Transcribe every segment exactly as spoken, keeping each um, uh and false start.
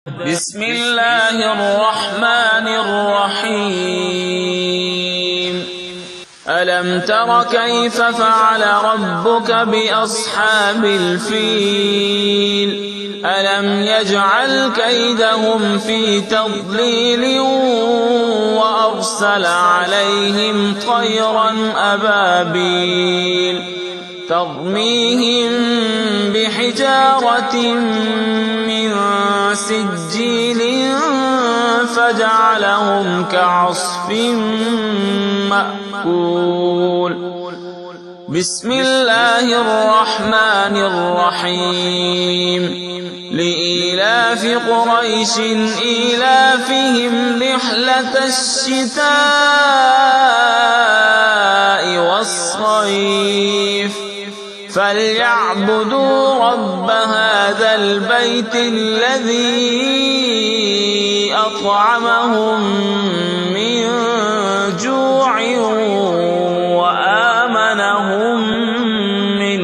بسم الله الرحمن الرحيم ألم تر كيف فعل ربك بأصحاب الفيل ألم يجعل كيدهم في تضليل وأرسل عليهم طيرا أبابيل ترميهم بحجارة من سجيل فجعلهم كعصف مأكول بسم الله الرحمن الرحيم لإيلاف قريش إيلافهم رحلة الشتاء والصيف فليعبدوا رب هذا البيت الذي أطعمهم من جوع وآمنهم من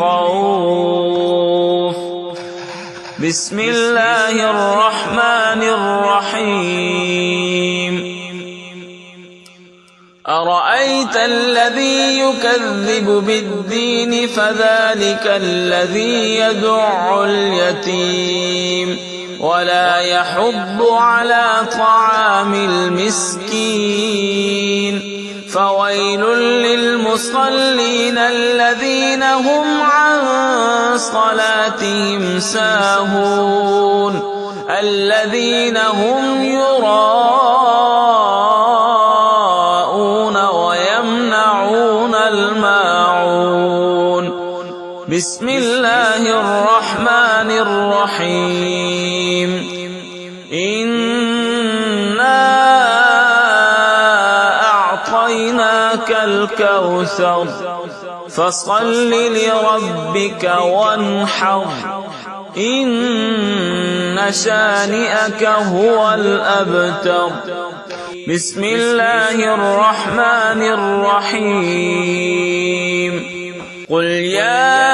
خوف بسم الله الرحمن الرحيم أرأيت الذي يكذب بالدين فذلك الذي يدع اليتيم ولا يحض على طعام المسكين فويل للمصلين الذين هم عن صلاتهم ساهون الذين هم يراءون ويمنعون الماعون بسم الله الرحمن الرحيم إنا أعطيناك الكوثر فصل لربك وانحر إن شانئك هو الأبتر بسم الله الرحمن الرحيم قل يا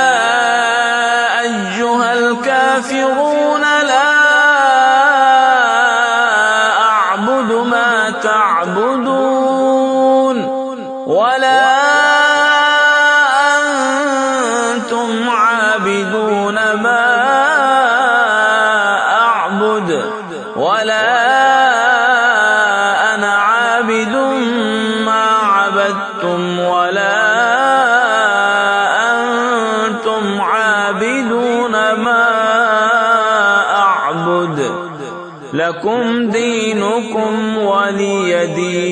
أيها الكافرون لا أعبد ما تعبدون ولا أنتم عابدون ما أعبد ولا أنا عابد ما عبدتم ولا أنتم عابدون ما أعبد لكم دينكم ولي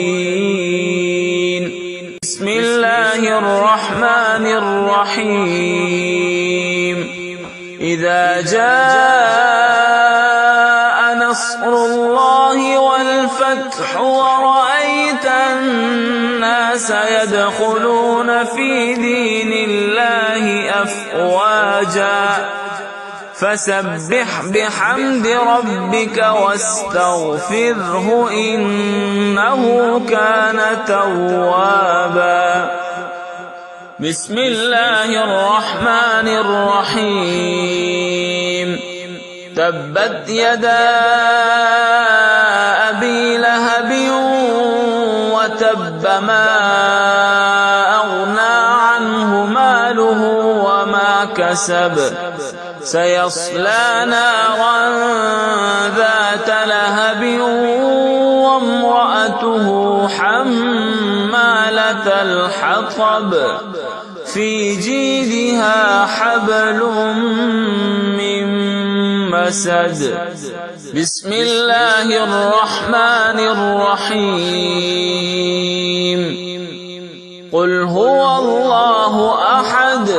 دين بسم الله الرحمن الرحيم إذا جاء نصر الله والفتح ورأيت الناس يدخلون في دين الله أفواجا فسبح بحمد ربك واستغفره إنه كان توابا بسم الله الرحمن الرحيم تبت يدا أبي لهب وتب ما أغنى عنه ماله وما كسب سيصلى نارا ذات لهب وامرأته حمالة الحطب في جيدها حبل من مسد بسم الله الرحمن الرحيم قل هو الله أحد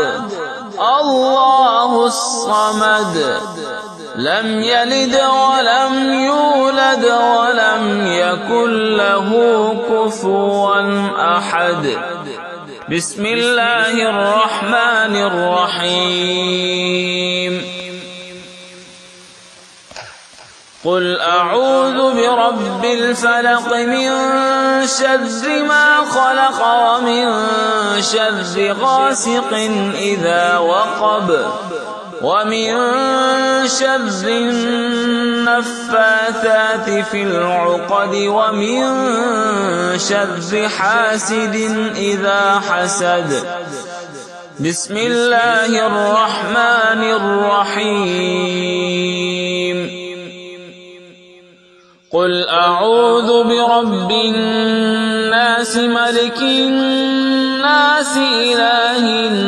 الله الصمد لم يلد ولم يولد ولم يكن له كفوا أحد بسم الله الرحمن الرحيم قل أعوذ برب الفلق من شر ما خلق ومن شر غاسق إذا وقب ومن شر النفاثات في العقد ومن شر حاسد إذا حسد. بسم الله الرحمن الرحيم. قل أعوذ برب الناس ملك الناس إله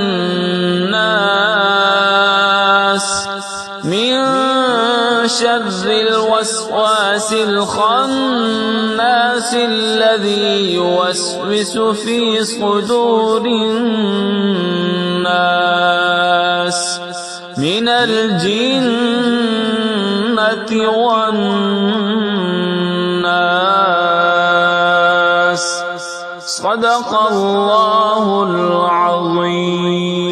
الناس من شر الوسواس الخناس الذي يوسوس في صدور الناس من الجنة والناس. صدق الله العظيم.